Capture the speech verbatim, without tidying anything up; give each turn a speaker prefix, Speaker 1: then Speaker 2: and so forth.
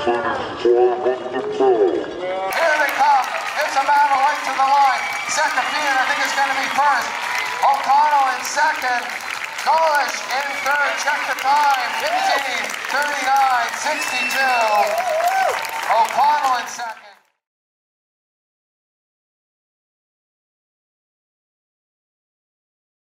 Speaker 1: they come. It's a battle right to the line. Second-Fian, I think, is going to be first. O'Connell in second. Golish in third. Check the time. fifteen thirty-nine sixty-two. O'Connell.